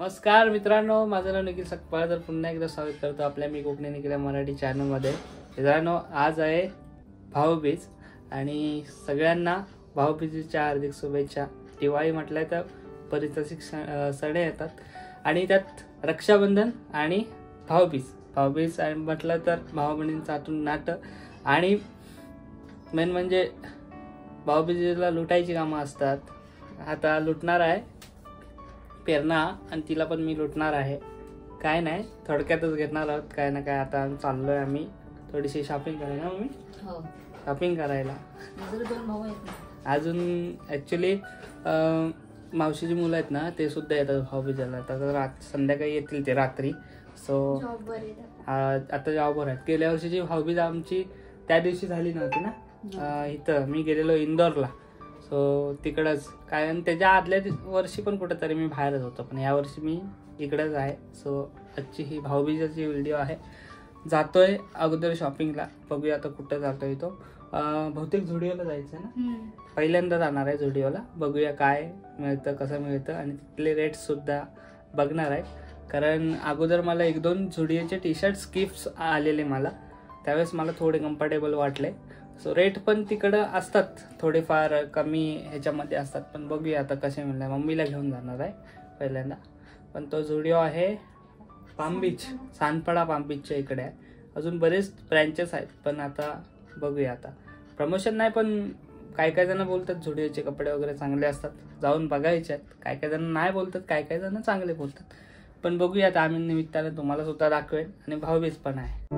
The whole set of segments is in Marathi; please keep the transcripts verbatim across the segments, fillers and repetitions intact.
नमस्कार मित्रांनो, माझं नाव निखिल सकपाळ. तर पुन्हा एकदा स्वागत करतो आपल्या मी कोकणी निखिल मराठी चॅनलमध्ये. मित्रांनो, आज आहे भाऊबीज आणि सगळ्यांना भाऊबीजेच्या हार्दिक शुभेच्छा. दिवाळी म्हटलं तर पारितोषिक सण येतात आणि त्यात रक्षाबंधन आणि भाऊबीज भाऊबीज आणि म्हटलं तर भाऊ बहिणींचं आतून नातं आणि मेन म्हणजे भाऊबीजेला लुटायची कामं असतात. आता लुटणार आहे पेरणा आणि तिला पण मी लुटणार आहे. काय नाही, थोडक्यातच घेणार आहोत काय ना काय. आता चाललोय आम्ही थोडीशी शॉपिंग करायला. मम्मी हो शॉपिंग करायला. दोन भाऊ आहेत ना अजून ॲक्च्युली मावशीची मुलं आहेत ना, ते सुद्धा येतात भाऊबीजेला. तर रात संध्याकाळी येतील ते रात्री. सो आता जॉबवर आहेत. गेल्या वर्षीची भाऊबीज आमची त्या दिवशी झाली नव्हती ना, इथं मी गेलेलो इंदोरला. सो तिकडंच काय, आणि त्याच्या आदल्या वर्षी पण कुठेतरी मी बाहेरच होतो, पण या वर्षी मी इकडंच आहे. सो आजची ही भाऊबीजेची व्हिडिओ आहे. जातोय अगोदर शॉपिंगला, बघूया आता कुठं जातोय. तो बहुतेक झुडिओला जायचं आहे ना, पहिल्यांदा जाणार आहे झुडिओला. बघूया काय मिळतं, कसं मिळतं आणि तिथले रेट्स सुद्धा बघणार आहे. कारण अगोदर मला एक दोन झुडिओचे टी शर्ट्स गिफ्ट्स आलेले मला, त्यावेळेस मला थोडे कम्फर्टेबल वाटले. सो रेट पण तिकडं असतात थोडेफार कमी ह्याच्यामध्ये असतात, पण बघूया आता कसे मिळणार. मम्मीला घेऊन जाणार आहे पहिल्यांदा. पण तो झुडिओ आहे पाम बीच, सानपाडा पाम बीचच्या इकडे आहे. अजून बरेच ब्रँचेस आहेत, पण आता बघूया. आता प्रमोशन नाही, पण काय काय जण बोलतात झुडिओचे कपडे वगैरे चांगले असतात, जाऊन बघायचे आहेत. काय काय जण नाही बोलतात, काय काय जण चांगले बोलतात. पण बघूया आता, आम्ही निमित्ताने तुम्हाला सुद्धा दाखवेन आणि भाऊबीज पण आहे.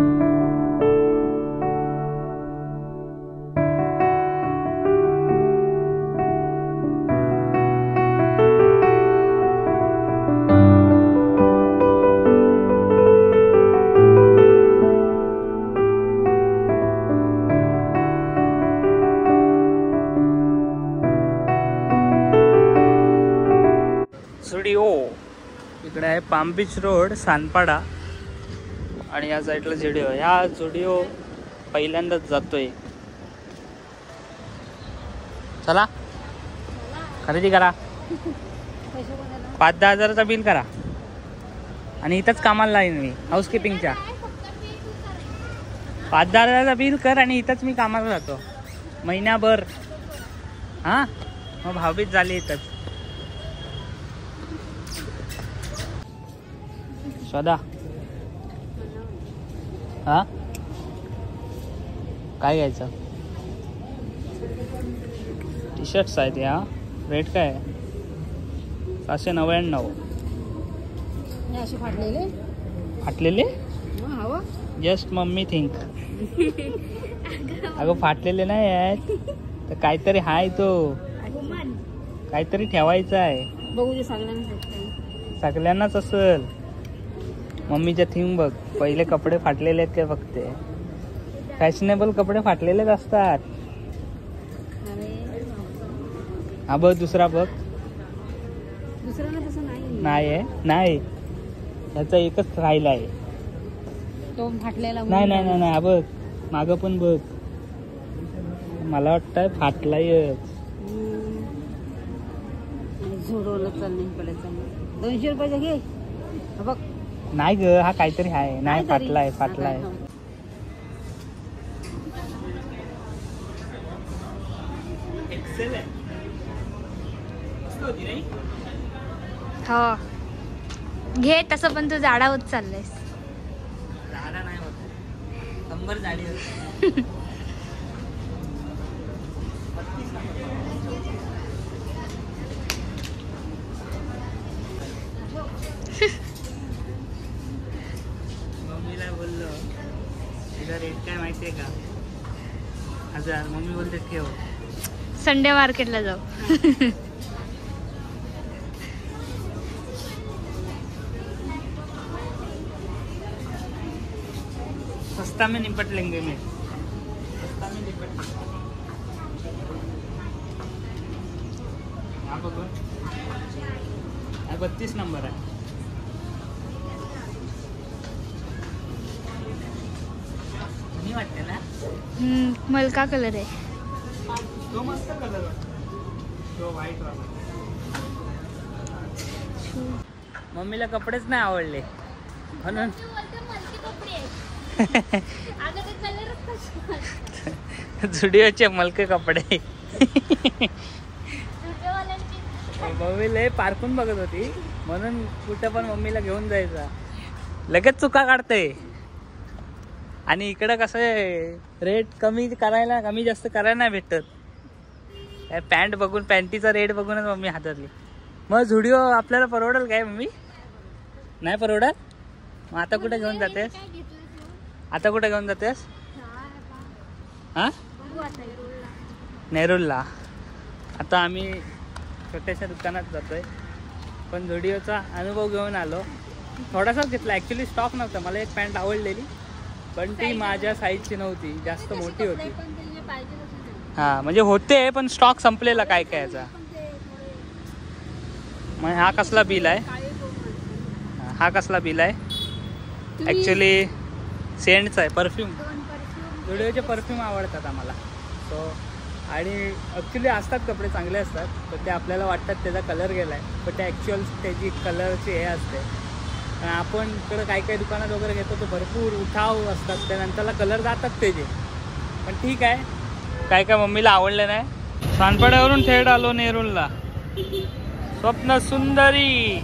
झुडिओ इकडे आहे पाम बीच रोड, सानपाडा, आणि या साईडला झुडिओ. ह्या झुडिओ पहिल्यांदाच जातोय. चला खरेदी करा, पाच दहा हजाराचा बिल करा आणि इथंच कामाला लागेल मी हाऊसकीपिंगच्या. पाच दहा हजाराचा बिल कर आणि इथंच मी कामाला जातो महिन्याभर. हां, मग भाऊबीज झाली इथंच. शोधा. हा काय घ्यायचं? टी शर्ट्स आहेत या. रेट काय आहे? सहाशे नव्याण्णव. फाटलेले फाटलेले जस्ट मम्मी थिंक. अगं फाटलेले नाही आहेत, तर काहीतरी हाय, तो काहीतरी ठेवायचं आहे. बघू सगळ्यांना सगळ्यांनाच असेल. मम्मीच्या थीम बघ, पहिले कपडे फाटलेले आहेत काय बघते. फॅशनेबल कपडे फाटलेलेच असतात. हा बघ दुसरा बघ. दुसऱ्याला तसं नाही नाही आहे, नाही, ह्याचा एकच राहिला आहे तो फाटलेला. नाही नाही नाही नाही, हा बघ मागं पण बघ. मला वाटतंय फाटलायच. झुडोला चालणे पडायचं. दोनशे रुपयाचा घे बघ. नाही ग, हा काहीतरी आहे. नाही, फाटलाय फाटलाय. हो घे तसं, पण तू जाडा होत चाललायस. जाडा नाही होत, शंभर जाडी होत. मम्मीला बोललो तुझा रेट काय माहितीये का? हजार. मम्मी बोलते ठेव, संडे मार्केटला जाऊ. सस्ता में निपट लेंगे मैं, सस्ता में निपट लेंगे. बघू, बत्तीस नंबर आहे. वाटते ना. मलका कलर आहे. तो मस्त कलर आहे, तो व्हाईट वाला. मम्मीला कपडेच नाही आवडले म्हणून झुडिओचे मलके कपडे. मम्मीला पार्कून बघत होती म्हणून कुठं पण मम्मीला घेऊन जायचा. लगेच चुका काढते. आणि इकडं कसं आहे रेट कमी करायला कमी जास्त करायला नाही भेटत. पॅन्ट बघून पॅन्टीचा रेट बघूनच मम्मी हातातली. मग झुडिओ आपल्याला परवडेल काय मम्मी? नाही परवडत. मग आता कुठे घेऊन जातेस? आता कुठे घेऊन जातेस? हा नेरूलला. आता आम्ही छोट्याशा दुकानात जातोय पण झुडिओचा अनुभव घेऊन आलो. थोडासाच घेतला ॲक्च्युली स्टॉक नव्हता. मला एक पॅन्ट आवडलेली पण ती माझ्या साईजची नव्हती जास्त मोठी होती. हा म्हणजे होते पण स्टॉक संपलेला काय काय याचा. मग हा कसला बिल आहे? हा कसला बिल आहे? ॲक्च्युली सेंटचा आहे परफ्यूम. झुडिओचे परफ्यूम आवडतात आम्हाला. सो आणि ॲक्च्युली असतात कपडे चांगले असतात पण ते आपल्याला वाटतात त्याचा कलर गेला आहे पण ते ॲक्च्युअल त्याची कलरची हे असते. आपण इकडं काही काही दुकानात वगैरे घेतो ते भरपूर उठाव असतात त्यानंतरला कलर जातात त्याचे. पण ठीक आहे काय काय मम्मीला आवडलं नाही. सानपाड्यावरून थेट आलो नेरूलला. स्वप्न सुंदरी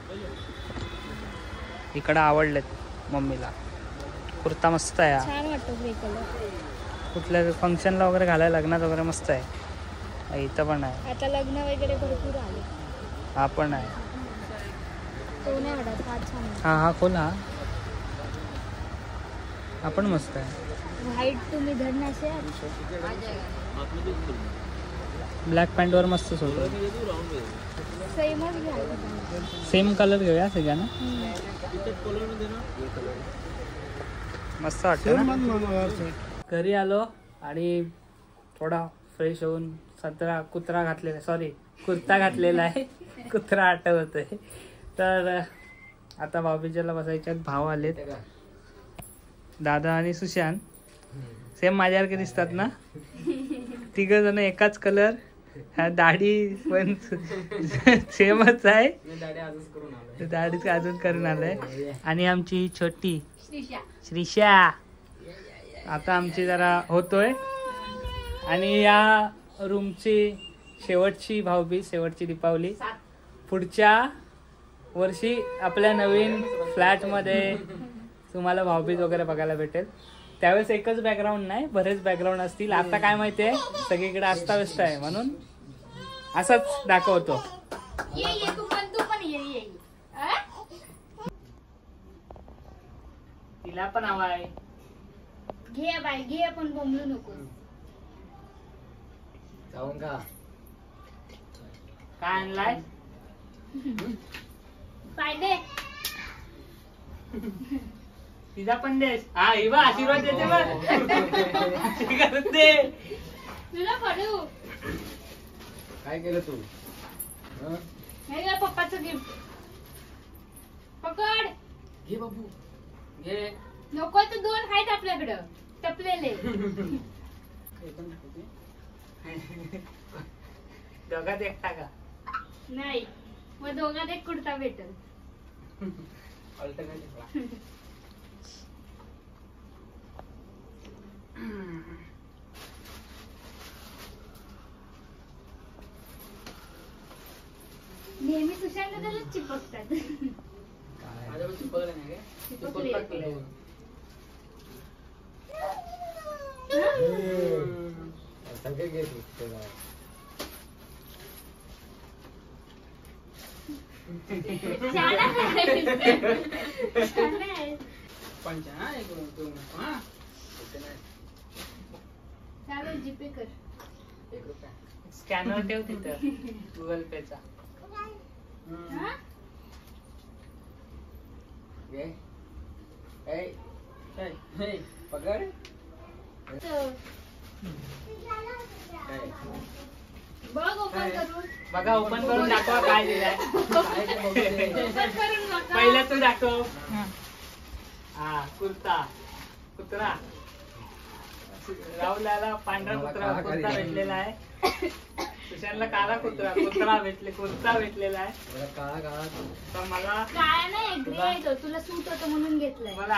इकडं आवडलेत मम्मीला. कुर्ता मस्त आहे. छान वाटतो ग्रे कलर. कुठल्या फंक्शनला वगैरे घालायला लग्नात वगैरे मस्त आहे. इथं पण आहे. आता लग्न वगैरे भरपूर आले. हा पण आहे. तो नाही आवडत. हा छान आहे. हा हा खोल. हा हा पण मस्त आहे. व्हाईट तुम्ही धरण्याचे ब्लॅक पॅन्टवर मस्त होतो. सेमच घ्यायला. सेम कलर घेऊया सगळ्यांना. मस्त वाटतं. घरी आलो आणि थोडा फ्रेश होऊन संत्रा कुत्रा घातलेला सॉरी कुर्ता घातलेला आहे. कुत्रा आठवतोय. तर आता भाऊबीजेला बसायच्यात. भाव आलेत दादा आणि सुशांत. सेम माझ्यासारखे दिसतात ना तिघ जण. एकाच कलर. दाढी पण सेमच आहे. दाढी अजून करून आलाय. आणि आमची छोटी श्रीषा आता आमची जरा होतोय. आणि या रूमची शेवटची भाऊबीज शेवटची दीपावली. पुढच्या वर्षी आपल्या नवीन फ्लॅटमध्ये तुम्हाला भाऊबीज वगैरे बघायला भेटेल. त्यावेळेस एकच बॅकग्राऊंड नाही बरेच बॅकग्राऊंड असतील. आता काय माहितीये सगळीकडे अस्ताव्यस्त आहे म्हणून असंच दाखवतो. तिला पण हवा आहे. घे बाय घे पण बोंबलू नको. जाऊन का काय आणलाय? पायदे तिचा पण देश. हा हिवा आशीर्वाद देते बघ. दे तुला पडू. काय केलं तू? हे पप्पाचं गिफ्ट. पकड. घे बाबू घे. नको तर दोन आहेत आपल्याकडं टपलेले. दोघात एकटा का? नाही मग दोघात एक कुर्ता भेटेल. नेहमी सुशांत चिपकतात. सगळे घेतो चालेल जीपे कर. स्कॅनर ठेव तिथं गुगल पेचा. पकड. बघ ओपन करून. बघा ओपन करून दाखवा काय दिलाय. पहिला तू दाखव. हा कुर्ता कुत्रा राहुलाला पांढरा कुत्रा कुर्ता भेटलेला आहे. सुशांतला काळा कुत्रा कुत्रा भेटले कुत्रा भेटलेला आहे. मला काळा काळा तर मला काय नाही ग्रे आहे तो, तुला सूट होतं म्हणून घेतलंय. मला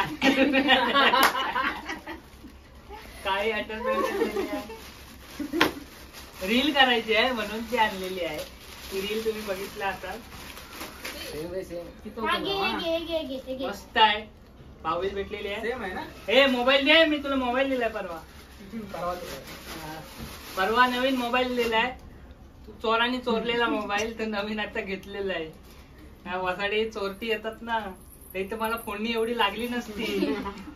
काही अटॅचमेंट रील करायची आहे म्हणून ती आणलेली आहे. ती रील तुम्ही बघितला असाल. सेम आहे सेम. हा, घे घे घे घे ते घे. मस्त आहे. भाऊबीज भेटलेली आहे. सेम आहे ना. हे मोबाईल दे, मी तुला मोबाईल दिलाय परवा. परवा दिवशी. हा. परवा नवीन मोबाईल दिलाय. तू चोराने चोरलेला मोबाईल तर नवीन आता घेतलेला आहे. हा, वसाडी चोरटी येतात ना, ते तर मला फोडणी एवढी लागली नसती.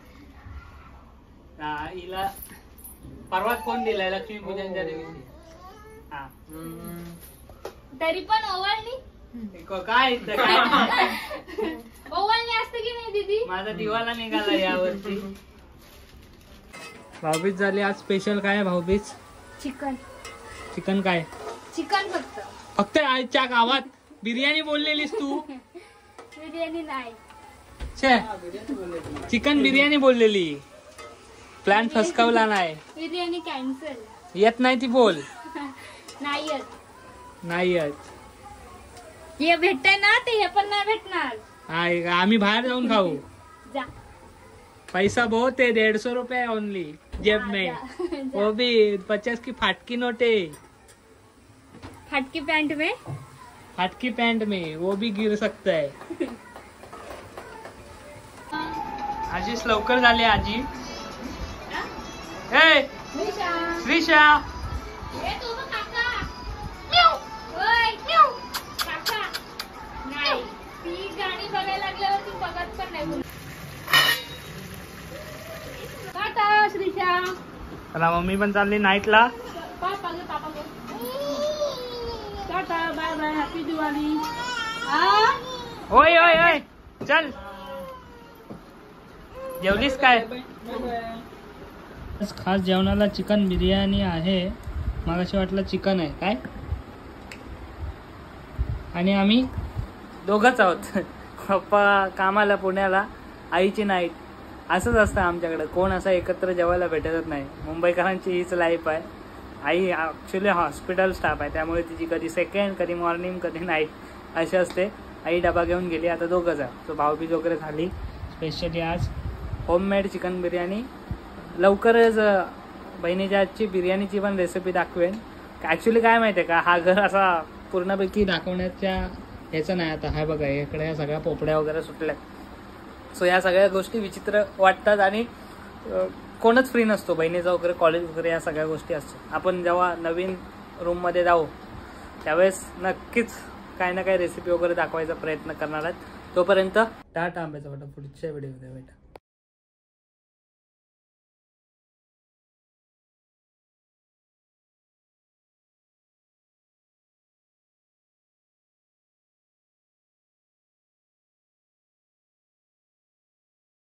हा, हिला परवा फोन दिलाय लक्ष्मी पूजनच्या दिवशी. हा, तरी पण ओवाळणी काय इथं काय ओवाळणी असते की नाही दीदी. माझा दिवाला निघाला यावरती. भाऊबीज झाली. आज स्पेशल काय आहे भाऊबीज? चिकन. चिकन काय? चिकन फक्त. फक्त आजच्या गावात बिर्याणी बोललेलीस तू. बिर्याणी नाही. छे, चिकन बिर्याणी बोललेली. प्लॅन फसकावला नाही. बिर्याणी कॅन्सल. येत नाही ती बोल. नाही येत. नाही येत. हे भेटतंय ना ते हे पण नाही भेटणार. हाय, आम्ही बाहेर जाऊन खाऊ. जा. पैसा बहुत है, डेढ़ सौ रुपए ओनली जेब में. जा. वो भी पचास की फाटकी नोट है. फाटकी पैंट में. फाटकी पैंट में वो भी गिर सकता है. आजीच लवकर झाले आजी. ए श्रीशा. ए तू बघ काका. म्याऊ. ओय म्याऊ. काका. नाही. ती गाणी बघायला लागल्यावर ती बघत पण नाही. टाटा श्रीशा. चला मम्मी पण चालली नाईटला. पापा गे पापा गे. Tata bye bye happy Diwali. आ ओय ओय ओय चल. जेवलीस काय? खास जेवणाला चिकन बिर्याणी आहे. मगाशी वाटलं चिकन आहे काय. आणि आम्ही दोघंच आहोत. पप्पा कामाला पुण्याला, आईची नाईट. असंच असतं आमच्याकडे. कोण असं एकत्र जेवायला भेटतच नाही. मुंबईकरांची हीच लाईफ आहे. आई ॲक्च्युली हॉस्पिटल स्टाफ आहे, त्यामुळे तिची कधी सेकंड, कधी मॉर्निंग, कधी नाईट अशी असते. आई डबा घेऊन गेली. आता दोघंच आहे. तो भाऊबीज वगैरे झाली. स्पेशली आज होममेड चिकन बिर्याणी. लवकरच बहिणीच्या आजची बिर्याणीची पण रेसिपी दाखवेन. ॲक्च्युली काय माहिती आहे का, हा घर असा पूर्णपैकी दाखवण्याच्या ह्याचं नाही. आता हा बघा, इकडे या सगळ्या पोपड्या वगैरे सुटल्या. सो या सगळ्या गोष्टी विचित्र वाटतात आणि कोणच फ्री नसतो. बहिणीचा वगैरे कॉलेज वगैरे या सगळ्या गोष्टी असतात. आपण जेव्हा नवीन रूममध्ये जाऊ त्यावेळेस नक्कीच काही ना काही रेसिपी वगैरे दाखवायचा प्रयत्न करणार आहेत. तोपर्यंत टाटा आंब्याचा वाटा. पुढच्या व्हिडिओमध्ये भेटा.